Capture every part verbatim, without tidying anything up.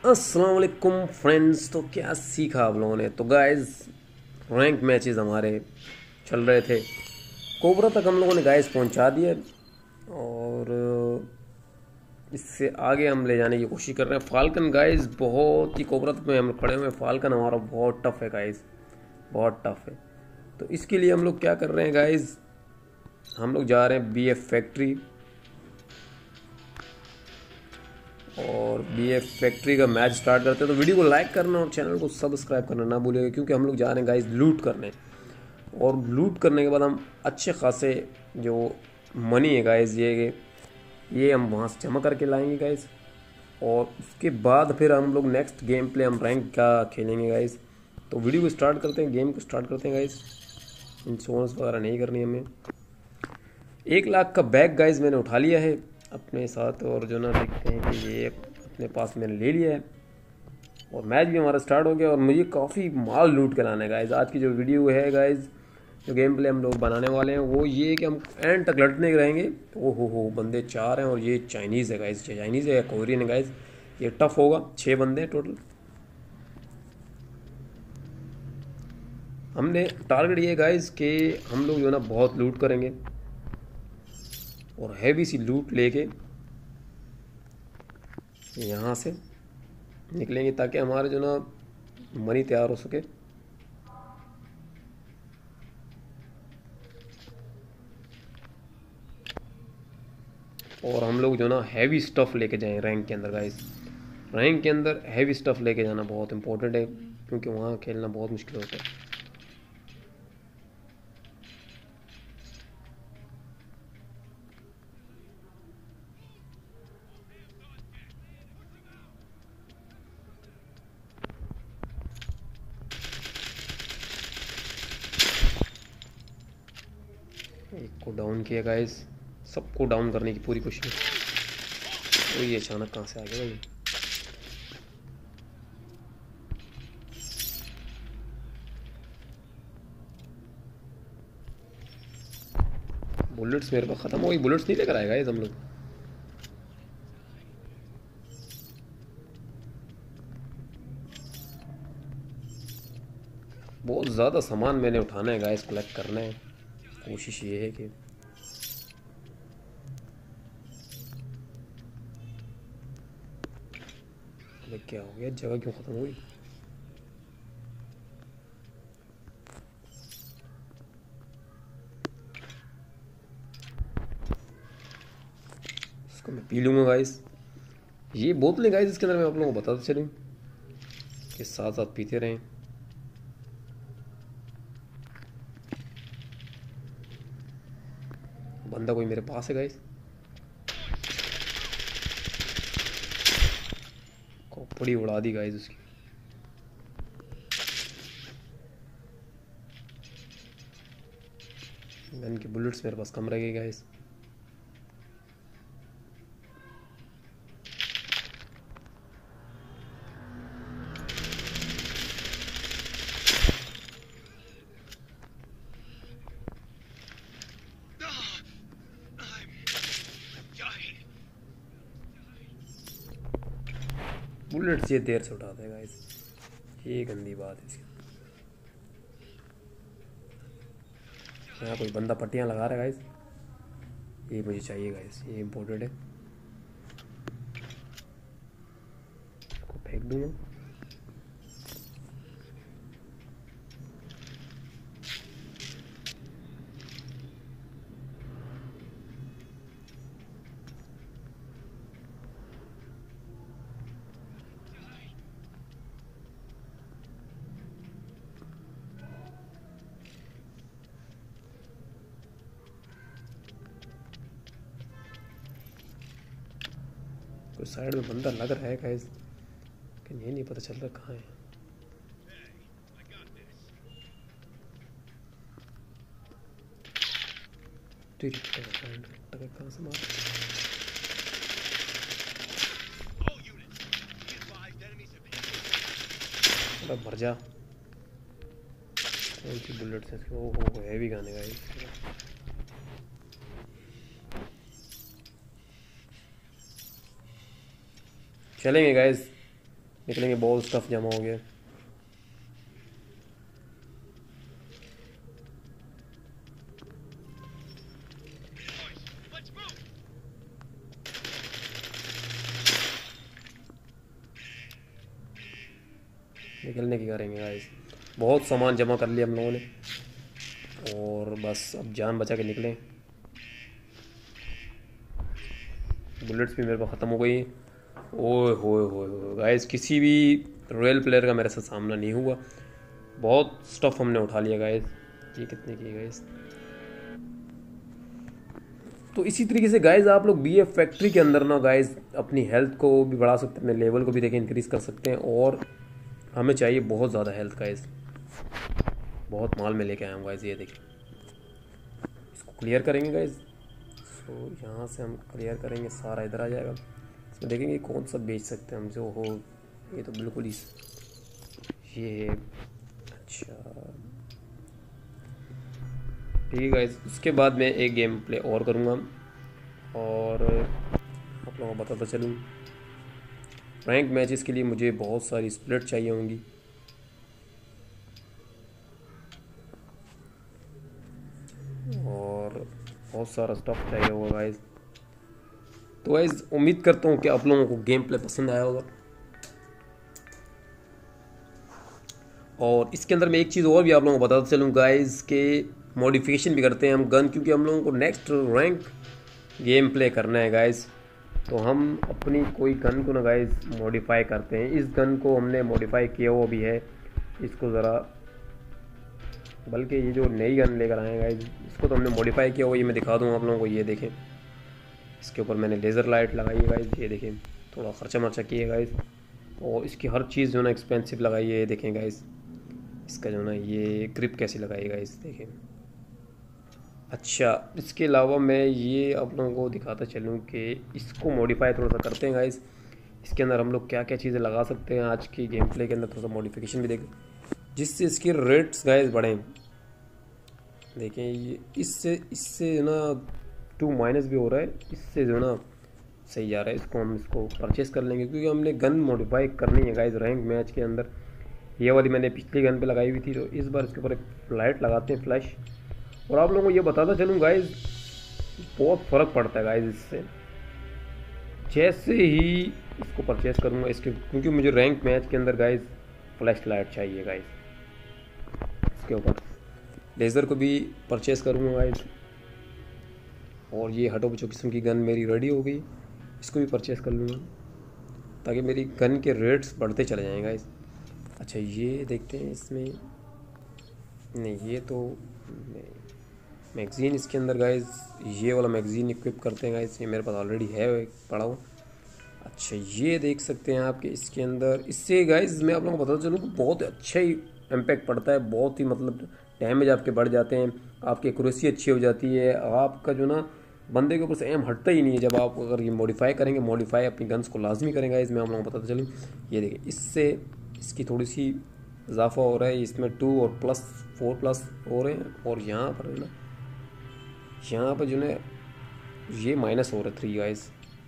अस्सलाम वालेकुम फ्रेंड्स। तो क्या सीखा आप लोगों ने? तो गाइस रैंक मैचेस हमारे चल रहे थे, कोबरा तक हम लोगों ने गाइस पहुंचा दिया और इससे आगे हम ले जाने की कोशिश कर रहे हैं। फाल्कन गाइस बहुत ही कोबरा तक में हम खड़े हुए हैं। फाल्कन हमारा बहुत टफ है गाइस, बहुत टफ है। तो इसके लिए हम लोग क्या कर रहे हैं गाइस, हम लोग जा रहे हैं बी एफ फैक्ट्री और बी एफ फैक्ट्री का मैच स्टार्ट करते हैं। तो वीडियो को लाइक करना और चैनल को सब्सक्राइब करना ना भूलिएगा, क्योंकि हम लोग जा रहे हैं गाइस लूट करने। और लूट करने के बाद हम अच्छे खासे जो मनी है गाइस, ये ये हम वहाँ से जमा करके लाएंगे गाइस। और उसके बाद फिर हम लोग नेक्स्ट गेम प्ले हम रैंक का खेलेंगे गाइस। तो वीडियो को स्टार्ट करते हैं, गेम को स्टार्ट करते हैं गाइस। इंश्योरेंस वगैरह नहीं करनी हमें। एक लाख का बैग गाइस मैंने उठा लिया है अपने साथ, और जो ना देखते हैं कि ये अपने पास मैंने ले लिया है और मैच भी हमारा स्टार्ट हो गया। और मुझे काफ़ी माल लूट के लाना है गाइस। आज की जो वीडियो है गाइस, जो गेम प्ले हम लोग बनाने वाले हैं वो ये कि हम एंड तक लड़ने रहेंगे। ओ हो हो बंदे चार हैं और ये चाइनीज़ है गाइस, चाइनीज़ है या कोरियन है गाइस। ये टफ होगा। छः बंदे हैं टोटल। हमने टारगेट ये गाइस कि हम लोग जो ना बहुत लूट करेंगे और हैवी सी लूट लेके यहाँ से निकलेंगे ताकि हमारे जो ना मनी तैयार हो सके। और हम लोग जो ना हैवी स्टफ़ लेके जाएं रैंक के अंदर गाइस। रैंक के अंदर हैवी स्टफ़ लेके जाना बहुत इंपॉर्टेंट है, क्योंकि वहाँ खेलना बहुत मुश्किल होता है। एक को डाउन किया गाइस, सबको डाउन करने की पूरी कोशिश। तो ये अचानक कहाँ से आ गया भाई? बुलेट्स मेरे पास ख़त्म हो गई। बुलेट्स नहीं लेकर आएगा गाइस हम लोग। बहुत ज़्यादा सामान मैंने उठाना है गाइस, कलेक्ट करना है। कोशिश ये है कि अबे क्या हो गया, जगह क्यों ख़त्म हुई? इसको मैं पी लूँगा गाइस। ये बोतलें गाइस इसके अंदर मैं आप लोगों को बताता चलूँ कि साथ साथ पीते रहें। बंदा कोई मेरे पास है गाइस। खोपड़ी उड़ा दी गाइस उसकी। गन की बुलेट्स मेरे पास कम रह गई गाइस। बुलेट्स ये देर से उठाते हैं गाइस, ये गंदी बात है इसकी। यहाँ कोई बंदा पट्टियाँ लगा रहा है गाइस, ये मुझे चाहिए गाइस, ये इम्पोर्टेंट है। इसको फेंक दूँगा। कोई साइड में बंदा लग रहा है गाइस, लेकिन ये नहीं पता चल रहा कहाँ है। कहाँ से मार? अरे मर जा। कौन सी बुलेट है? ओ हो हैवी गाने गाइस। चलेंगे गाइस, निकलेंगे, बहुत स्टफ जमा हो गया। निकलने की करेंगे गाइस, बहुत सामान जमा कर लिया हम लोगों ने, और बस अब जान बचा के निकलें। बुलेट्स भी मेरे पास ख़त्म हो गई। ओए होए होए होए गाइस, किसी भी रॉयल प्लेयर का मेरे साथ सामना नहीं हुआ। बहुत स्टफ हमने उठा लिया गाइस। ये कितने की गाइस? तो इसी तरीके से गाइज आप लोग बी एफ फैक्ट्री के अंदर ना गाइज अपनी हेल्थ को भी बढ़ा सकते हैं, अपने लेवल को भी देखें इंक्रीज़ कर सकते हैं। और हमें चाहिए बहुत ज़्यादा हेल्थ गाइज, बहुत माल में लेके आया हूँ गाइज। ये देखें, इसको क्लियर करेंगे गाइज। सो यहाँ से हम क्लियर करेंगे, सारा इधर आ जाएगा। इसमें देखेंगे कौन सा बेच सकते हैं हम, जो हो। ये तो बिल्कुल ही ये है। अच्छा ठीक है गाइज, उसके बाद मैं एक गेम प्ले और करूँगा और आप लोगों को बताता चलूँ। रैंक मैचेस के लिए मुझे बहुत सारी स्प्लिट चाहिए होंगी, और बहुत सारा स्टफ चाहिए होगा गाइज। तो गाइज उम्मीद करता हूँ कि आप लोगों को गेम प्ले पसंद आया होगा। और इसके अंदर मैं एक चीज़ और भी आप लोगों को बताता चलूँ गाइज के मॉडिफिकेशन भी करते हैं हम गन, क्योंकि हम लोगों को नेक्स्ट रैंक गेम प्ले करना है गाइज। तो हम अपनी कोई गन को ना गाइज मॉडिफाई करते हैं। इस गन को हमने मॉडिफाई किया हुआ भी है, इसको ज़रा, बल्कि ये जो नई गन लेकर आए हैं गाइज इसको तो हमने मॉडिफाई किया हुआ, ये मैं दिखा दूँ आप लोगों को। ये देखें, इसके ऊपर मैंने लेज़र लाइट लगाई है गाइज। ये देखें, थोड़ा खर्चा मर्चा किया है गाइज। और इसकी हर चीज़ जो ना एक्सपेंसिव लगाई है। ये देखें गाइज, इसका जो ना ये ग्रिप कैसी लगाई गाइज, देखें। अच्छा, इसके अलावा मैं ये आप लोगों को दिखाता चलूँ कि इसको मॉडिफाई थोड़ा सा करते हैं गाइस। इसके अंदर हम लोग क्या क्या चीज़ें लगा सकते हैं, आज की गेम प्ले के अंदर थोड़ा सा मॉडिफिकेशन भी देखें, जिससे इसके रेट्स गाइस बढ़ें। देखें ये इससे इससे जो ना टू माइनस भी हो रहा है, इससे जो ना सही जा रहा है। इसको हम इसको परचेस कर लेंगे, क्योंकि हमने गन मॉडिफाई करनी है गाइस रैंक मैच के अंदर। ये वाली मैंने पिछली गन पे लगाई हुई थी, तो इस बार इसके ऊपर एक लाइट लगाते हैं, फ्लैश। और आप लोगों को ये बताता चलूँ गाइज, बहुत फ़र्क पड़ता है गाइज इससे। जैसे ही इसको परचेस करूँगा इसके, क्योंकि मुझे रैंक मैच के अंदर गाइज फ्लैश लाइट चाहिए गाइज। इसके ऊपर लेज़र को भी परचेस करूँगा गाइज। और ये हटो बचो किस्म की गन मेरी रेडी हो गई, इसको भी परचेस कर लूँगा, ताकि मेरी गन के रेट्स बढ़ते चले जाएँ गाइज। अच्छा ये देखते हैं इसमें, नहीं ये तो नहीं, मैगज़ीन इसके अंदर गाइज, ये वाला मैगज़ीन इक्विप करते हैं गाइज, ये मेरे पास ऑलरेडी है पड़ा हुआ। अच्छा ये देख सकते हैं आप कि इसके अंदर, इससे गाइज मैं आप लोगों को बताता चलूँ कि बहुत अच्छा ही इम्पैक्ट पड़ता है, बहुत ही मतलब डैमेज आपके बढ़ जाते हैं, आपकी एक्यूरेसी अच्छी हो जाती है, आपका जो ना बंदे के ऊपर से एम हटता ही नहीं है जब आप अगर ये मॉडिफाई करेंगे। मॉडिफाई अपनी गन्स को लाजमी करेंगे गाइज, मैं आप लोगों को बताता चलूँ। ये देखिए, इससे इसकी थोड़ी सी इजाफा हो रहा है, इसमें टू और प्लस फोर प्लस हो रहे हैं, और यहाँ पर है ना, यहाँ पर जो है ये माइनस हो रहा है थ्री गाइस।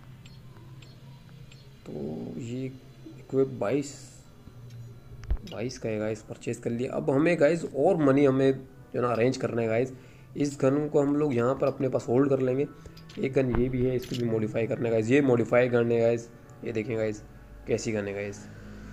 तो ये इक्विप बाईस बाईस का है गाइस, परचेज कर लिया। अब हमें गाइस और मनी हमें जो ना अरेंज करना है गाइस। इस गन को हम लोग यहाँ पर अपने पास होल्ड कर लेंगे। एक गन ये भी है, इसको भी मॉडिफाई करना है गाइस। ये मॉडिफाई गन है गाइस, ये देखें गाइस कैसी गन है गाइस,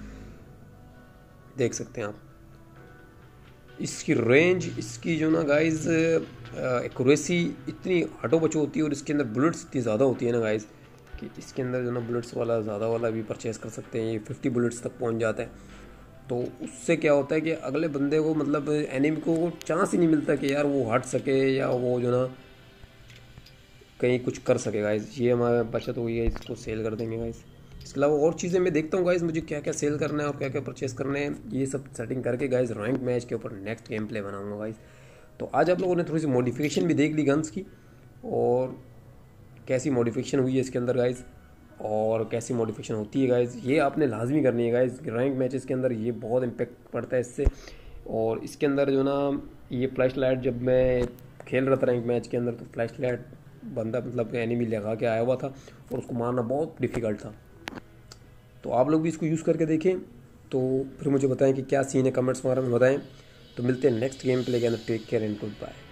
देख सकते हैं आप। इसकी रेंज, इसकी जो ना गाइस एक्यूरेसी इतनी हटो बचो होती है, और इसके अंदर बुलेट्स इतनी ज़्यादा होती है ना गाइस कि इसके अंदर जो ना बुलेट्स वाला ज़्यादा वाला भी परचेज़ कर सकते हैं। ये फिफ्टी बुलेट्स तक पहुंच जाता है। तो उससे क्या होता है कि अगले बंदे को मतलब एनिमी को चांस ही नहीं मिलता कि यार वो हट सके या वो जो ना कहीं कुछ कर सके गाइस। ये हमारा बचत हुई है, इसको सेल कर देंगे गाइस। इसके अलावा और चीज़ें मैं देखता हूँ गाइस, मुझे क्या क्या सेल करना है और क्या क्या परचेस करना है, ये सब सेटिंग करके गाइस रैंक मैच के ऊपर नेक्स्ट गेम प्ले बनाऊंगा गाइस। तो आज आप लोगों ने थोड़ी सी मॉडिफिकेशन भी देख ली गन्स की, और कैसी मॉडिफिकेशन हुई है इसके अंदर गाइस, और कैसी मॉडिफिकेशन होती है गाइस, ये आपने लाजमी करनी है गाइस रैंक मैचेस के अंदर। ये बहुत इम्पेक्ट पड़ता है इससे। और इसके अंदर जो ना ये फ्लैश लाइट, जब मैं खेल रहा था रैंक मैच के अंदर, तो फ्लैश लाइट बंदा मतलब एनिमी लगा के आया हुआ था, और उसको मारना बहुत डिफ़िकल्ट था। तो आप लोग भी इसको यूज़ करके देखें, तो फिर मुझे बताएं कि क्या सीन है, कमेंट्स वगैरह में बताएं। तो मिलते हैं नेक्स्ट गेम प्ले के अंदर। Take care and good bye.